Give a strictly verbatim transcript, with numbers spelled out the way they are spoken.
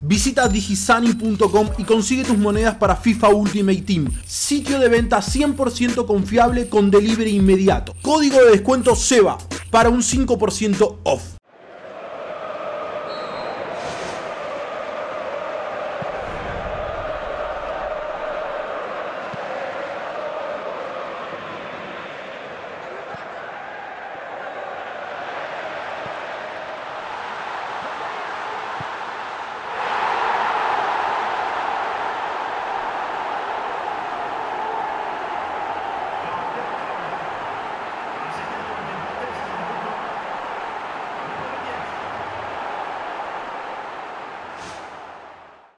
Visita Digizani punto com y consigue tus monedas para FIFA Ultimate Team. Sitio de venta cien por ciento confiable con delivery inmediato. Código de descuento SEBA para un cinco por ciento off.